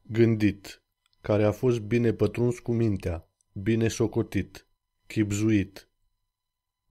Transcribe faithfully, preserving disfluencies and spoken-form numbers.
Gândit, care a fost bine pătruns cu mintea, bine socotit, chibzuit,